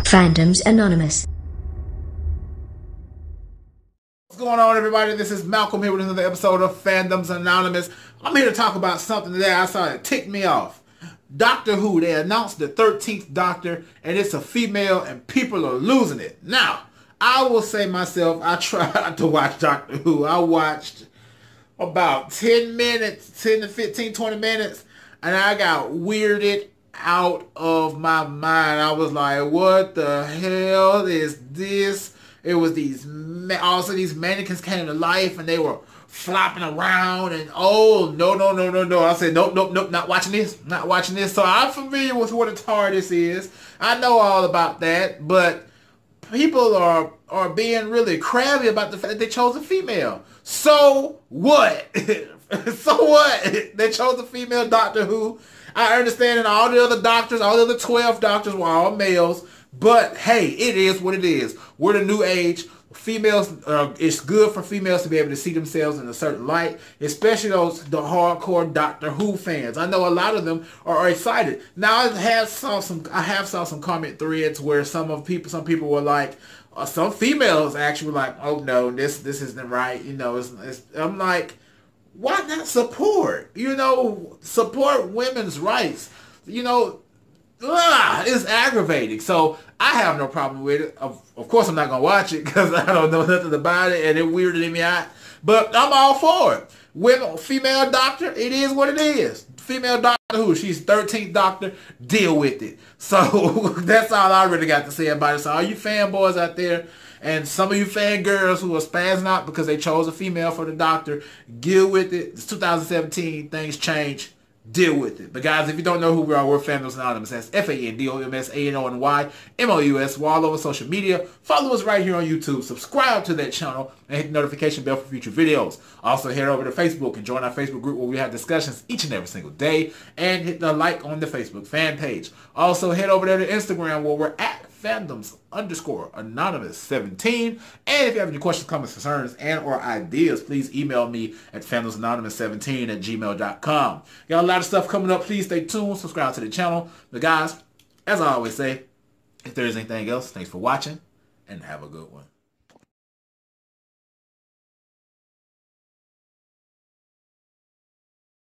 Fandoms Anonymous. What's going on, everybody? This is Malcolm here with another episode of Fandoms Anonymous. I'm here to talk about something today I saw that ticked me off. Doctor Who, they announced the 13th Doctor, and it's a female, and people are losing it. Now, I will say myself, I tried to watch Doctor Who. I watched about 10 minutes, 10 to 15, 20 minutes, and I got weirded out of my mind. I was like, what the hell is this? It was also these mannequins came to life and they were flopping around and oh, no. I said, nope, not watching this, not watching this. So I'm familiar with what a TARDIS is. I know all about that, but people are being really crabby about the fact that they chose a female. So what? So what? They chose a female Doctor Who. I understand that all the other doctors, all the other 12 doctors were all males. But hey, it is what it is. We're the new age. Females, it's good for females to be able to see themselves in a certain light, especially the hardcore Doctor Who fans. I know a lot of them are excited. Now I have saw some comment threads where some people were like, some females actually were like, oh no, this isn't right. You know, I'm like, why not support? You know, support women's rights. You know, it's aggravating. So I have no problem with it. Of course, I'm not gonna watch it because I don't know nothing about it, and it weirded me out. But I'm all for it. Women, female doctor, it is what it is. Female Doctor Who, she's 13th Doctor. Deal with it. So that's all I really got to say about it. So all you fanboys out there, and some of you fangirls who are spazzing out because they chose a female for the Doctor, deal with it. It's 2017. Things change. Deal with it. But guys, if you don't know who we are, we're Fandoms Anonymous. That's FANDOMSANONYMOUS. We're all over social media. Follow us right here on YouTube. Subscribe to that channel and hit the notification bell for future videos. Also, head over to Facebook and join our Facebook group where we have discussions each and every single day. And hit the like on the Facebook fan page. Also, head over there to Instagram where we're at Fandoms_Anonymous17. And if you have any questions, comments, concerns, and or ideas, please email me at fandomsanonymous17@gmail.com. Got a lot of stuff coming up. Please stay tuned. Subscribe to the channel. But guys, as I always say, if there is anything else, thanks for watching and have a good one.